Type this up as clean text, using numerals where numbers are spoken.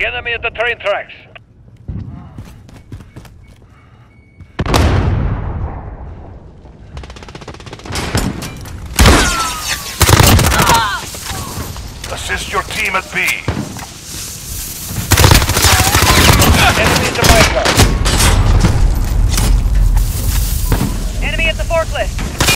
The enemy at the train tracks. Assist your team at B.